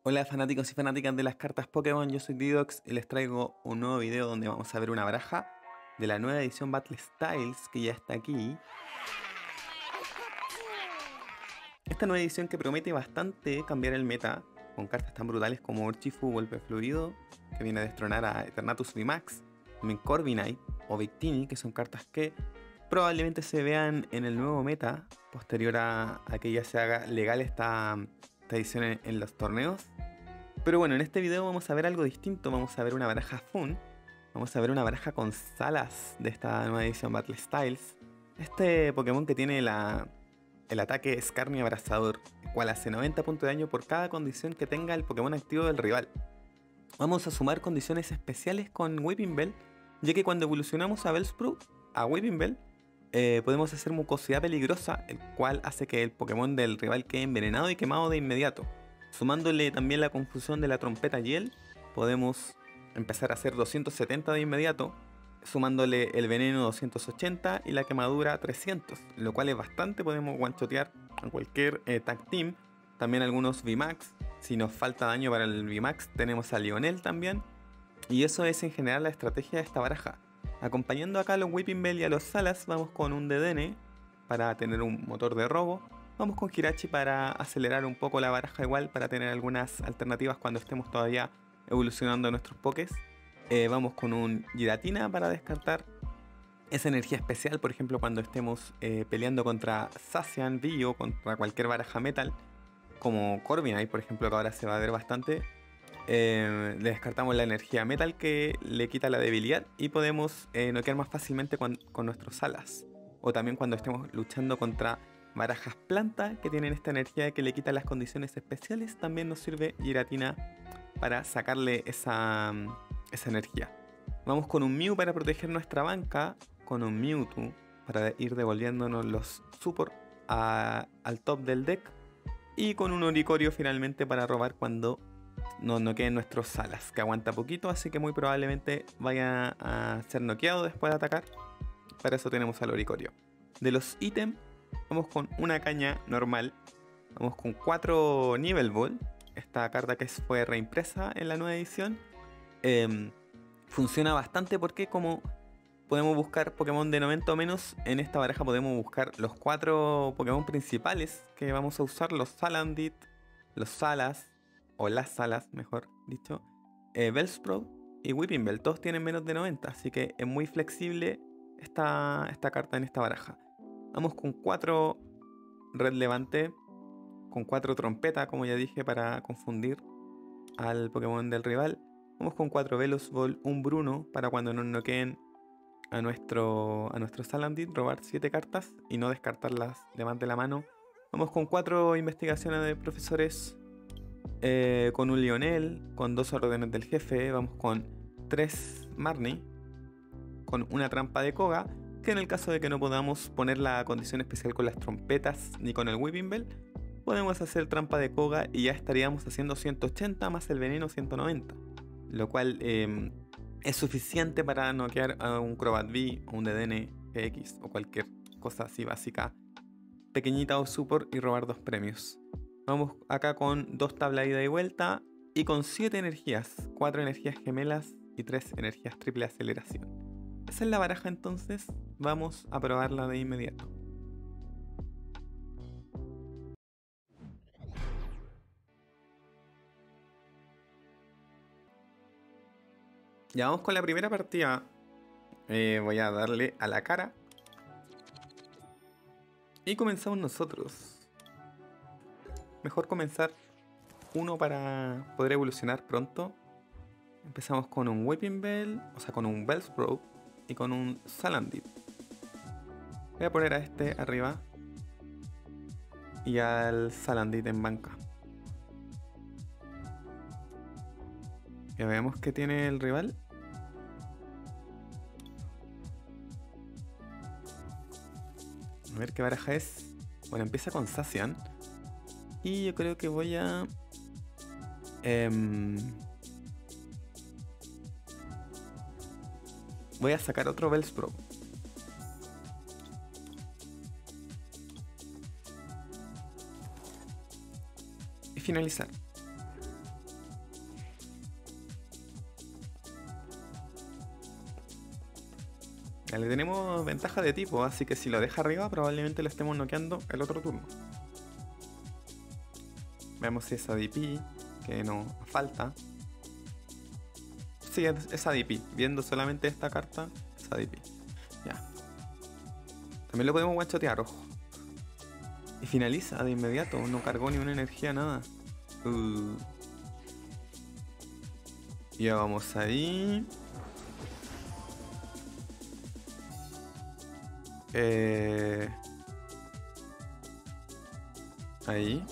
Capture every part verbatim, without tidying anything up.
Hola fanáticos y fanáticas de las cartas Pokémon, yo soy Didox y les traigo un nuevo video donde vamos a ver una baraja de la nueva edición Battle Styles que ya está aquí. Esta nueva edición que promete bastante cambiar el meta con cartas tan brutales como Urshifu Golpe Fluido, que viene a destronar a Eternatus V MAX, también Corviknight o Victini, que son cartas que probablemente se vean en el nuevo meta posterior a, a que ya se haga legal esta, esta edición en, en los torneos. Pero bueno, en este video vamos a ver algo distinto, vamos a ver una baraja Fun, vamos a ver una baraja con salas de esta nueva edición Battle Styles. Este Pokémon que tiene la, el ataque Escarnio Abrasador, el cual hace noventa puntos de daño por cada condición que tenga el Pokémon activo del rival. Vamos a sumar condiciones especiales con Weeping Bell, ya que cuando evolucionamos a Bellsprout, a Weeping Bell, eh, podemos hacer mucosidad peligrosa, el cual hace que el Pokémon del rival quede envenenado y quemado de inmediato. Sumándole también la confusión de la trompeta Yell, podemos empezar a hacer doscientos setenta de inmediato, sumándole el veneno doscientos ochenta y la quemadura trescientos, lo cual es bastante, podemos one-shotear a cualquier eh, tag team, también algunos V MAX, si nos falta daño para el V MAX tenemos a Lionel también, y eso es en general la estrategia de esta baraja. Acompañando acá a los Weeping Bell y a los Salas, vamos con un D D N para tener un motor de robo. Vamos con Hirachi para acelerar un poco la baraja igual, para tener algunas alternativas cuando estemos todavía evolucionando nuestros pokés. Eh, vamos con un Giratina para descartar esa energía especial, por ejemplo cuando estemos eh, peleando contra Zacian, Dio, contra cualquier baraja metal, como Corviknight por ejemplo, que ahora se va a ver bastante. Eh, le descartamos la energía metal que le quita la debilidad y podemos eh, noquear más fácilmente con, con nuestros alas. O también cuando estemos luchando contra barajas planta que tienen esta energía que le quita las condiciones especiales, también nos sirve Giratina para sacarle esa, esa energía. Vamos con un Mew para proteger nuestra banca, con un Mewtwo para ir devolviéndonos los support a, al top del deck, y con un Oricorio finalmente para robar cuando nos noqueen nuestros Salas, que aguanta poquito, así que muy probablemente vaya a ser noqueado después de atacar. Para eso tenemos al Oricorio. De los ítems, vamos con una caña normal, vamos con cuatro Nivel Ball, esta carta que fue reimpresa en la nueva edición. Eh, funciona bastante porque como podemos buscar Pokémon de noventa o menos, en esta baraja podemos buscar los cuatro Pokémon principales que vamos a usar, los Salandit, los Salas, o las Salas mejor dicho, eh, Bellsprout y Weeping Bell, todos tienen menos de noventa, así que es muy flexible esta, esta carta en esta baraja. Vamos con cuatro Red Levante, con cuatro Trompeta, como ya dije, para confundir al Pokémon del rival. Vamos con cuatro Velusball, un Bruno, para cuando nos noqueen a nuestro, a nuestro Salandit, robar siete cartas y no descartarlas de más de la mano. Vamos con cuatro investigaciones de profesores, eh, con un Lionel, con dos órdenes del jefe. Vamos con tres Marnie, con una trampa de Koga, que en el caso de que no podamos poner la condición especial con las trompetas ni con el Weeping Bell, podemos hacer trampa de Koga y ya estaríamos haciendo ciento ochenta más el veneno ciento noventa, lo cual eh, es suficiente para noquear a un Crobat V o un D D N G X o cualquier cosa así básica, pequeñita o support, y robar dos premios. Vamos acá con dos tablas ida y vuelta y con siete energías, cuatro energías gemelas y tres energías triple aceleración. Esa es la baraja entonces, vamos a probarla de inmediato. Ya vamos con la primera partida. Eh, voy a darle a la cara. Y comenzamos nosotros. Mejor comenzar uno para poder evolucionar pronto. Empezamos con un Weeping Bell, o sea con un Bellsprout y con un Salandit. Voy a poner a este arriba y al Salandit en banca. Ya veamos qué tiene el rival. A ver qué baraja es. Bueno, empieza con Zacian. Y yo creo que voy a... Eh, voy a sacar otro Bellsprout. Y finalizar. Ya le tenemos ventaja de tipo, así que si lo deja arriba probablemente lo estemos noqueando el otro turno. Veamos si es A D P, que no falta. Sí, es, es A D P. Viendo solamente esta carta, es A D P. Ya. También lo podemos guanchotear, ojo. Y finaliza de inmediato, no cargó ni una energía, nada. Uh. Ya vamos ahí. Eh... Ahí.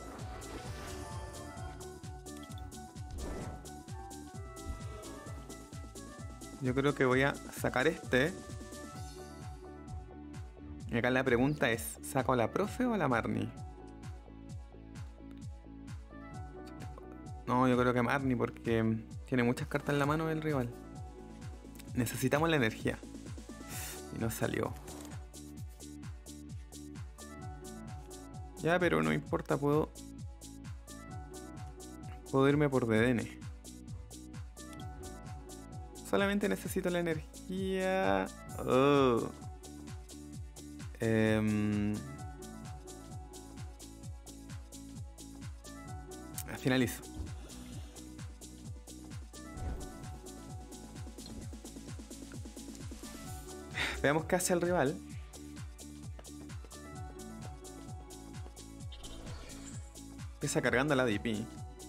Yo creo que voy a sacar este. Y acá la pregunta es, ¿saco a la profe o a la Marnie? No, yo creo que a Marnie porque tiene muchas cartas en la mano el rival. Necesitamos la energía. Y no salió. Ya, pero no importa, puedo... Puedo irme por D D N. Solamente necesito la energía. Oh. Eh... Finalizo. Veamos qué hace el rival. Empieza cargando la D P.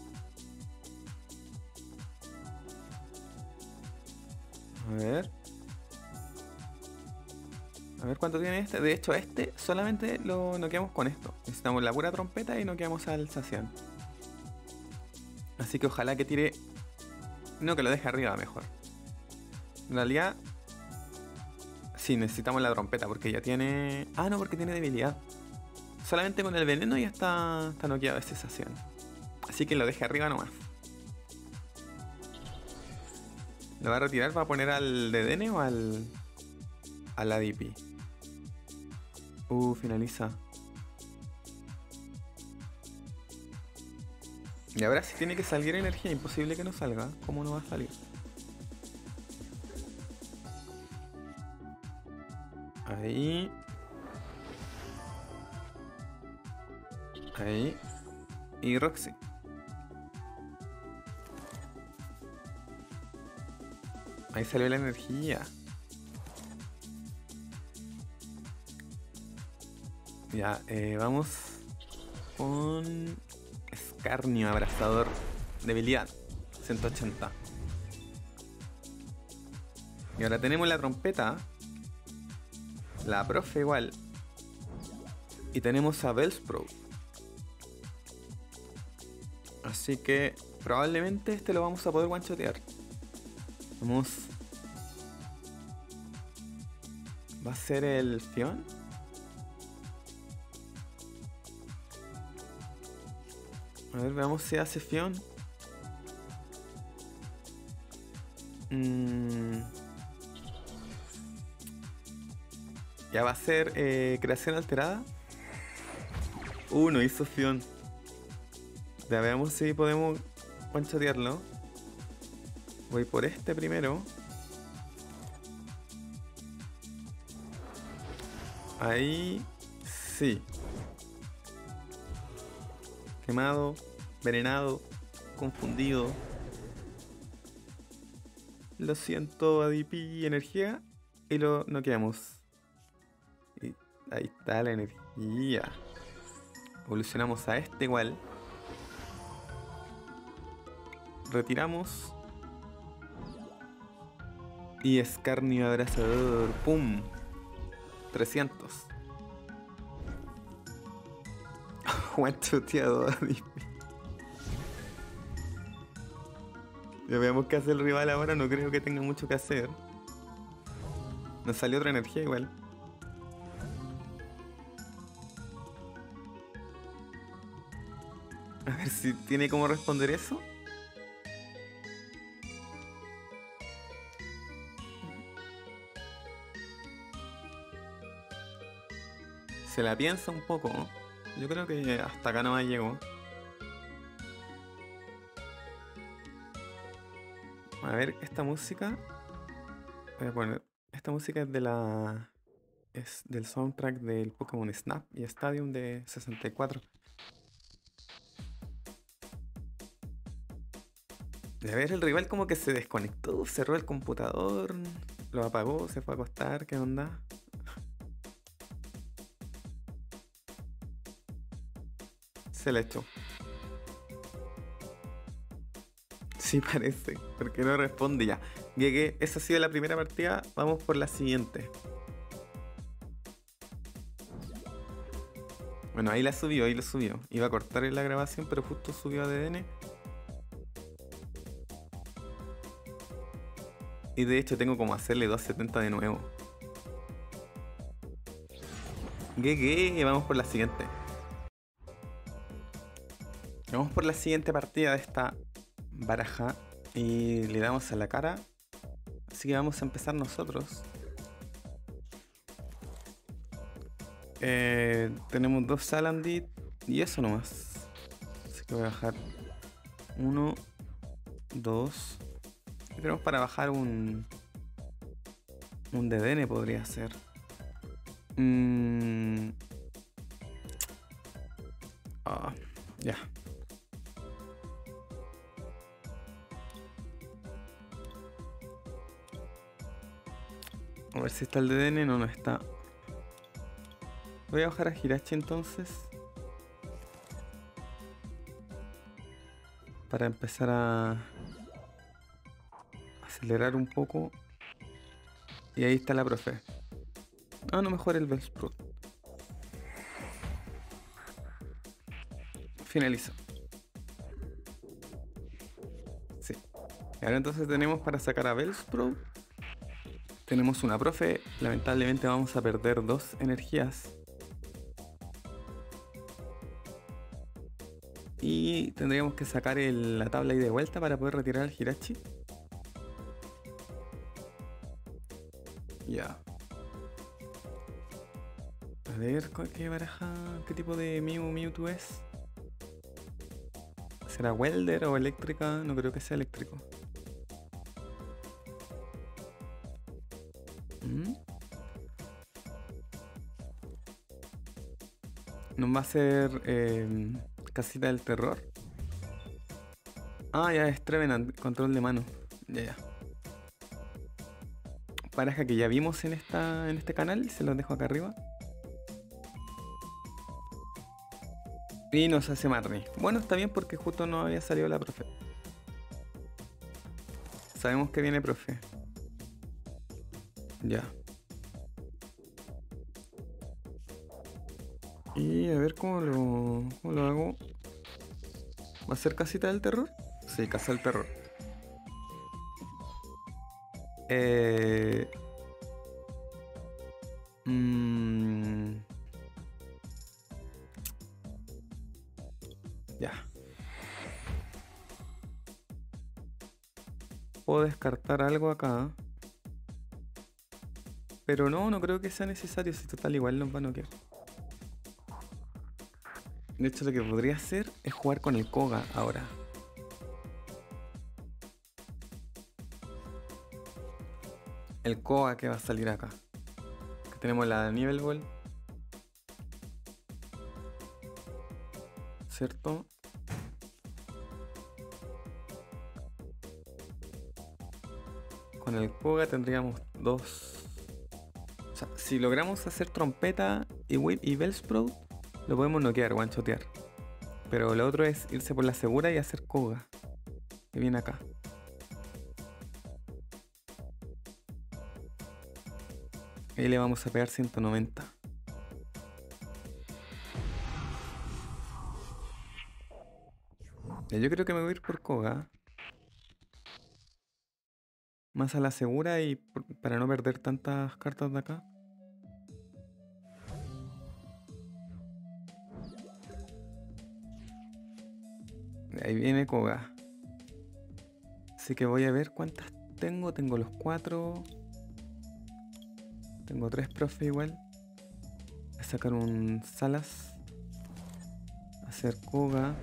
A ver. A ver cuánto tiene este. De hecho, este solamente lo noqueamos con esto. Necesitamos la pura trompeta y noqueamos al Zacian. Así que ojalá que tire... No, que lo deje arriba mejor. En realidad... Sí, necesitamos la trompeta porque ya tiene... Ah, no, porque tiene debilidad. Solamente con el veneno ya está, está noqueado ese Zacian. Así que lo deje arriba nomás. ¿Lo va a retirar para poner al D D N o al... a la D P? Uh, finaliza. Y ahora si tiene que salir energía, imposible que no salga. ¿Cómo no va a salir? Ahí. Ahí. Y Roxy. Ahí salió la energía. Ya, eh, vamos con Escarnio, Abrasador, debilidad, ciento ochenta. Y ahora tenemos la trompeta, la profe igual, y tenemos a Bellsprout. Así que probablemente este lo vamos a poder one-shotear. Vamos. ¿Va a ser el Fion? A ver, veamos si hace Fion. Mm. Ya va a ser eh, creación alterada. Uh, no hizo Fion. Ya veamos si podemos one-shotearlo. Voy por este primero. Ahí sí. Quemado, envenenado, confundido. Lo siento, A D P energía. Y lo noqueamos. Y ahí está la energía. Evolucionamos a este igual. Retiramos. Y Escarnio Abrasador. ¡Pum! trescientos. One-shoteado A D P. Ya veamos qué hace el rival ahora. No creo que tenga mucho que hacer. Nos salió otra energía igual. A ver si tiene cómo responder eso. Se la piensa un poco. Yo creo que hasta acá no me llegó. A ver, esta música. Voy a poner Esta música es de la... es del soundtrack del Pokémon Snap y Stadium de sesenta y cuatro. Y a ver, el rival como que se desconectó, cerró el computador, lo apagó, se fue a acostar, ¿qué onda? Se le echó. Sí parece, porque no responde ya. Llegué, esa ha sido la primera partida, vamos por la siguiente. Bueno, ahí la subió, ahí lo subió. Iba a cortar en la grabación, pero justo subió a D N. Y de hecho tengo como hacerle doscientos setenta de nuevo. Llegué, vamos por la siguiente. Vamos por la siguiente partida de esta baraja. Y le damos a la cara. Así que vamos a empezar nosotros. Eh, tenemos dos Salandit y eso nomás. Así que voy a bajar uno, dos. Y tenemos para bajar un... un D D N podría ser. Mm. Ah, ya. A ver si está el D D N. No, no está. Voy a bajar a Hirachi entonces. Para empezar a acelerar un poco. Y ahí está la profe. Ah, no, mejor el Bellsprout. Finalizo. Sí. Y ahora entonces tenemos para sacar a Bellsprout. Tenemos una profe. Lamentablemente vamos a perder dos energías. Y tendríamos que sacar el, la tabla ahí de vuelta para poder retirar al Hirachi. Ya. A ver, ¿qué baraja? ¿Qué tipo de Mew Mewtwo es? ¿Será Welder o eléctrica? No creo que sea eléctrico. ¿Mm? Nos va a hacer eh, casita del terror. Ah, ya es Trevenant, control de mano. Ya, ya. Baraja que ya vimos en esta en este canal, se los dejo acá arriba. Y nos hace Marnie. Bueno, está bien porque justo no había salido la profe. Sabemos que viene profe. Ya. Y a ver cómo lo, cómo lo hago. ¿Va a ser casita del terror? Sí, casa del terror. Eh... Mmm... Ya. Puedo descartar algo acá. Pero no, no creo que sea necesario. Si total igual nos va a noquear. De hecho, lo que podría hacer es jugar con el Koga ahora. El Koga que va a salir acá. Que tenemos la Nivel Ball. ¿Cierto? Con el Koga tendríamos dos. O sea, si logramos hacer trompeta y, y Bellsprout, lo podemos noquear, one-shotear. Pero lo otro es irse por la segura y hacer Koga. Que viene acá. Ahí le vamos a pegar ciento noventa. Ya, yo creo que me voy a ir por Koga. Más a la segura y por, para no perder tantas cartas de acá. Ahí viene Koga. Así que voy a ver cuántas tengo. Tengo los cuatro. Tengo tres profe igual. Voy a sacar un Salas. Hacer Koga.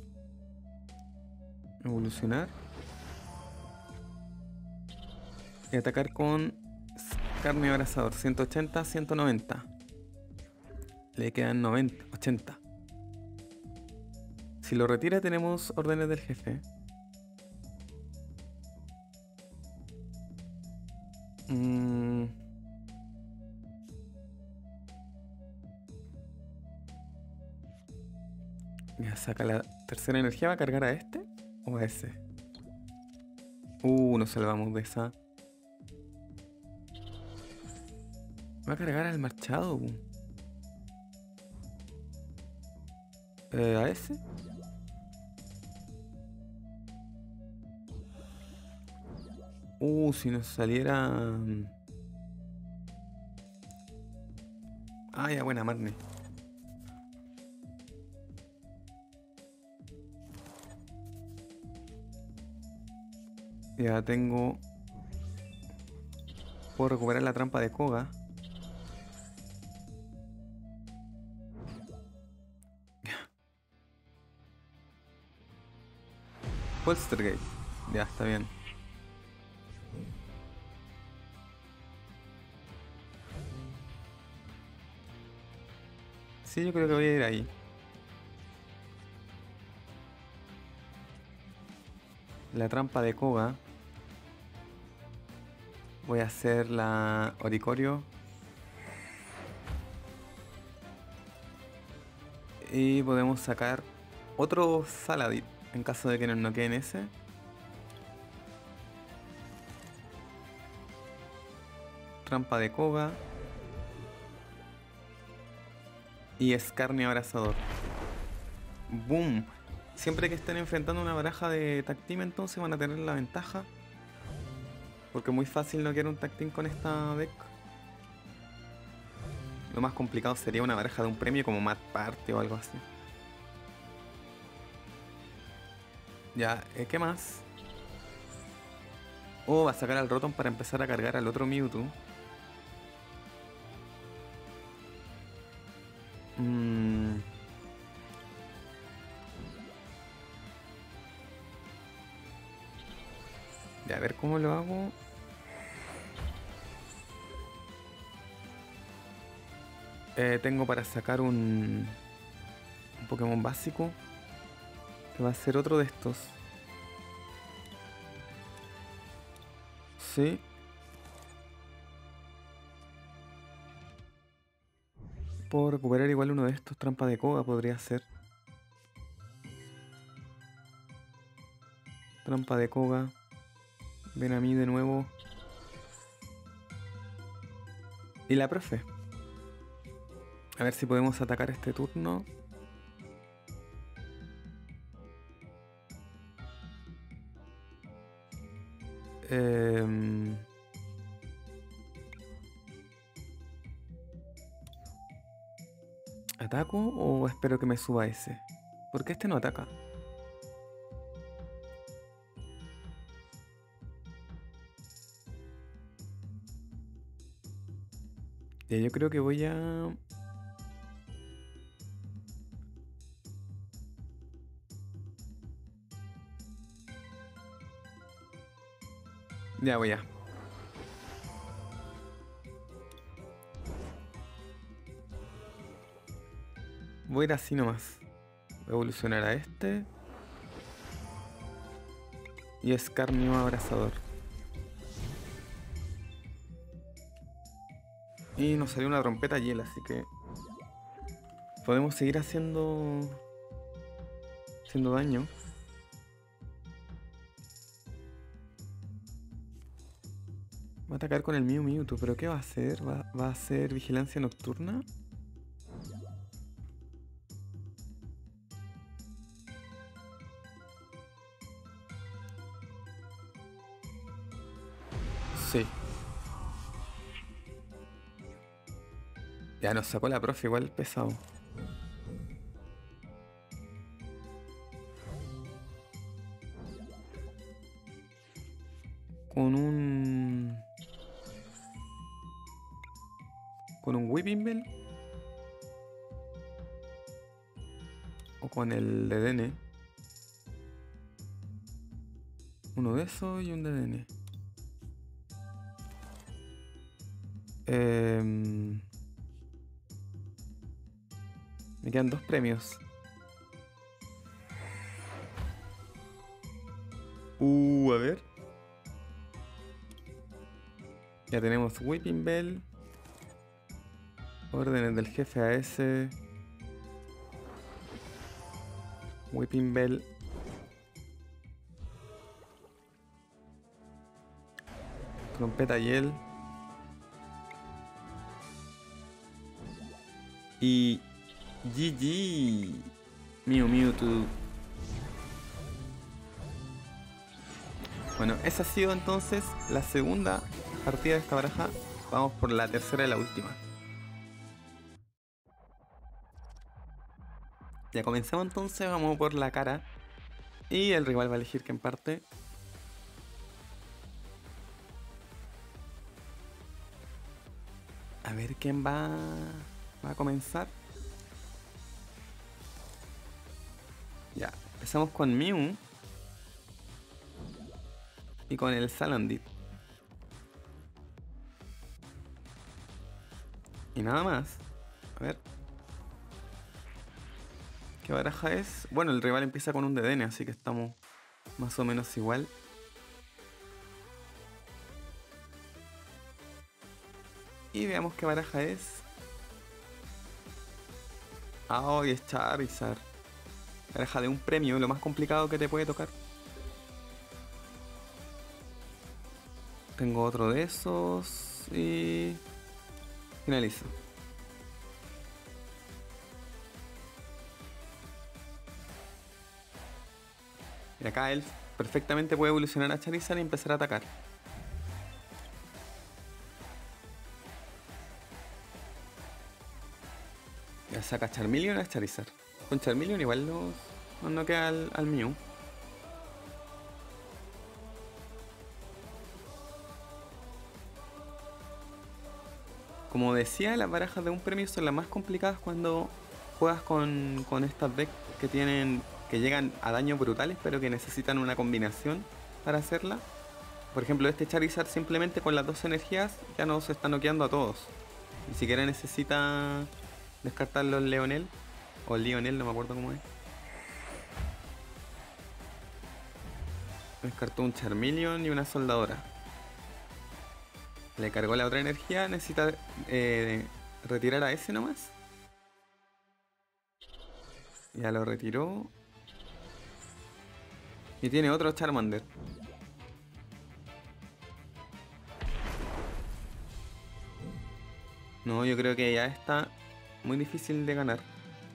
Evolucionar. Y atacar con carne abrasador. ciento ochenta, ciento noventa. Le quedan noventa, ochenta. Si lo retira tenemos órdenes del jefe. Mm. Ya saca la tercera energía. ¿Va a cargar a este o a ese? Uh, nos salvamos de esa. Va a cargar al marchado. Eh, ¿A ese? Uh, si nos saliera... Ah, ya, buena, Marne. Ya tengo... Puedo recuperar la trampa de Koga. Polstergate. Ya, está bien. Sí, yo creo que voy a ir ahí. La trampa de Koga. Voy a hacer la Oricorio. Y podemos sacar otro Saladit en caso de que nos noqueen ese. Trampa de Koga. Y Escarnio Abrasador. ¡Boom! Siempre que estén enfrentando una baraja de tag team, entonces van a tener la ventaja. Porque es muy fácil noquear un tag team con esta deck. Lo más complicado sería una baraja de un premio como Mad Party o algo así. Ya, eh, ¿qué más? Oh, va a sacar al Rotom para empezar a cargar al otro Mewtwo. Mmm... Ya, a ver cómo lo hago. Eh, tengo para sacar un, un Pokémon básico. Que va a ser otro de estos. Sí. Puedo recuperar igual uno de estos. Trampa de Koga podría ser. Trampa de Koga. Ven a mí de nuevo. Y la profe. A ver si podemos atacar este turno. Eh... ¿Ataco o espero que me suba ese? ¿Por qué este no ataca? Ya, yo creo que voy a... Ya voy a... Voy a ir así nomás. Voy a evolucionar a este. Y Escarnio Abrasador. Y nos salió una trompeta hiel, así que... podemos seguir haciendo... haciendo daño. Va a atacar con el Mew Mewtwo, pero ¿qué va a hacer? ¿Va, va a hacer vigilancia nocturna? Sí. Ya nos sacó la profe, igual pesado. Con un... con un Whipping Bell. O con el D D N. Uno de esos y un D D N. Eh, me quedan dos premios. Uh, a ver. Ya tenemos Whipping Bell. Órdenes del jefe a ese. Whipping Bell. Trompeta Yell. Y G G. Mew Mewtwo. Bueno, esa ha sido entonces la segunda partida de esta baraja. Vamos por la tercera y la última. Ya comenzamos entonces, vamos por la cara. Y el rival va a elegir quién parte. A ver quién va, va a comenzar. Ya, empezamos con Mew. Y con el Salandit. Y nada más. A ver. ¿Qué baraja es? Bueno, el rival empieza con un D D N, así que estamos más o menos igual. Y veamos qué baraja es. Ah, hoy es Charizard. Baraja de un premio, lo más complicado que te puede tocar. Tengo otro de esos. Y finalizo. Y acá él perfectamente puede evolucionar a Charizard y empezar a atacar. Ya saca Charmeleon a Charizard. Con Charmeleon igual nos, nos noquea al, al Mew. Como decía, las barajas de un premio son las más complicadas cuando juegas con, con estas decks que tienen que llegan a daños brutales, pero que necesitan una combinación para hacerla. Por ejemplo, este Charizard simplemente con las dos energías ya nos está noqueando a todos. Ni siquiera necesita descartar los Leonel o Lionel, no me acuerdo cómo es. Descartó un Charmeleon y una Soldadora. Le cargó la otra energía, necesita eh, retirar a ese nomás. Ya lo retiró. Y tiene otro Charmander. No, yo creo que ya está muy difícil de ganar.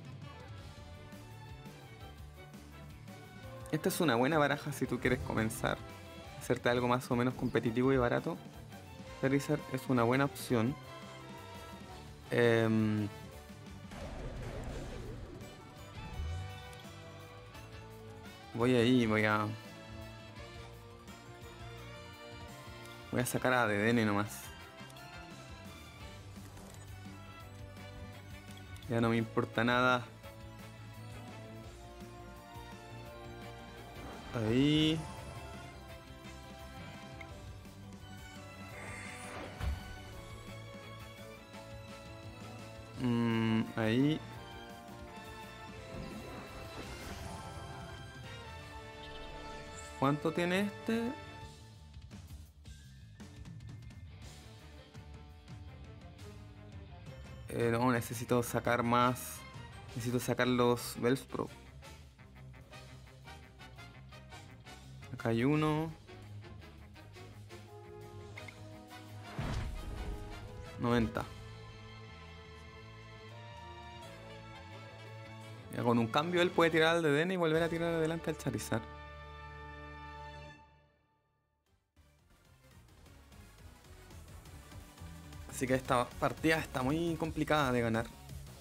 Esta es una buena baraja si tú quieres comenzar a hacerte algo más o menos competitivo y barato. Charizard es una buena opción. Eh, voy ahí, voy a... Voy a sacar a D D N nomás. Ya no me importa nada. Ahí. Mm, ahí. ¿Cuánto tiene este? Eh, no, necesito sacar más. Necesito sacar los Bellsprout. Acá hay uno. noventa. Ya con un cambio él puede tirar al D D N y volver a tirar adelante al Charizard. Así que esta partida está muy complicada de ganar.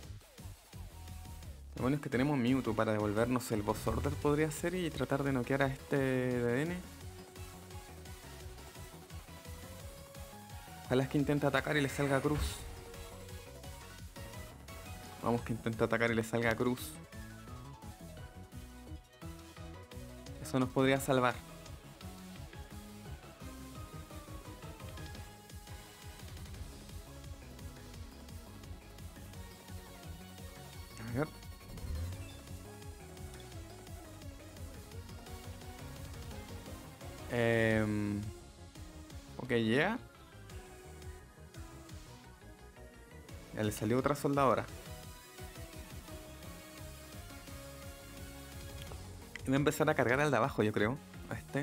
Lo bueno es que tenemos Mewtwo para devolvernos el Boss Order, podría ser, y tratar de noquear a este D D N. Ojalá es que intente atacar y le salga Cruz. Vamos que intente atacar y le salga Cruz. Eso nos podría salvar. ver. Eh, ok, ya. Yeah. Ya le salió otra soldadora. Y voy a empezar a cargar al de abajo, yo creo. A este.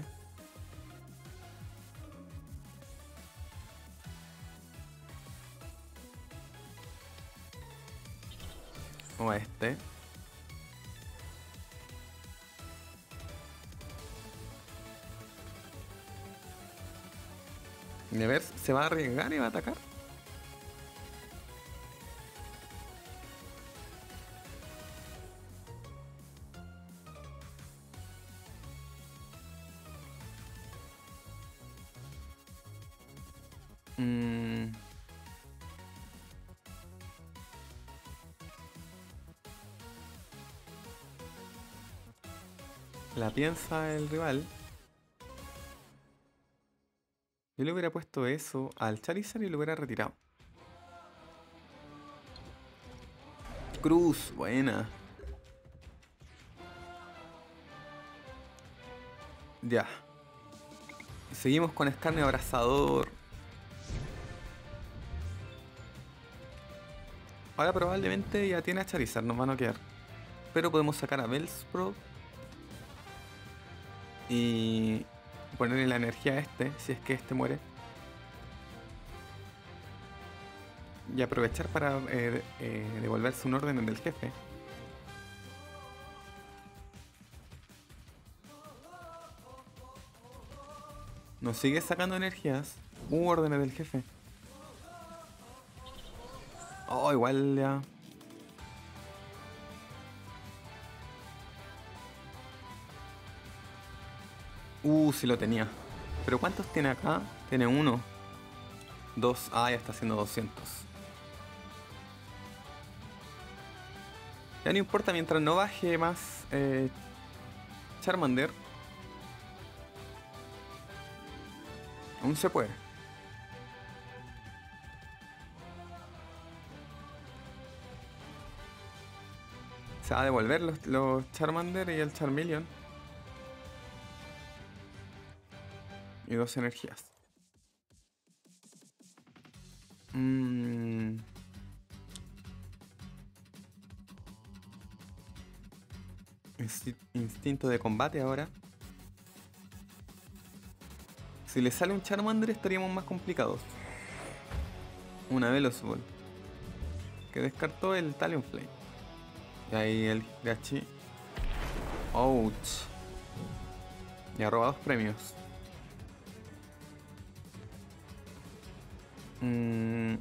O a este. Y a ver, ¿se va a arriesgar y va a atacar? Mm. La piensa el rival. Yo le hubiera puesto eso al Charizard y lo hubiera retirado. Cruz, buena. Ya. Seguimos con escarnio abrazador. Ahora probablemente ya tiene a Charizard, nos van a quedar. Pero podemos sacar a Bellsprout y ponerle la energía a este, si es que este muere. Y aprovechar para eh, eh, devolverse un orden del jefe. Nos sigue sacando energías. Un orden del jefe. Oh, igual ya. Uh, sí lo tenía. Pero ¿cuántos tiene acá? Tiene uno. Dos. Ah, ya está haciendo doscientos. Ya no importa mientras no baje más eh, Charmander. Aún se puede. Se va a devolver los, los Charmander y el Charmeleon. Y dos energías. Mm. Insti- instinto de combate ahora. Si le sale un Charmander estaríamos más complicados. Una Veloz-Ball. Que descartó el Talonflame. Y ahí el Gachi. Ouch. Y ha robado dos premios. Mm.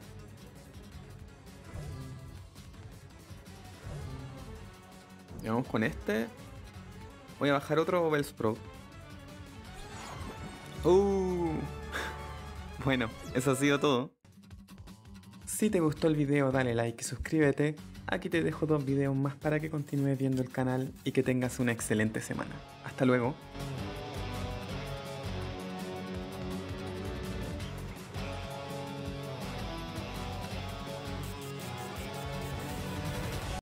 Y vamos con este. Voy a bajar otro Bellsprout. Uh. Bueno, eso ha sido todo. Si te gustó el video dale like y suscríbete. Aquí te dejo dos videos más para que continúes viendo el canal y que tengas una excelente semana. Hasta luego.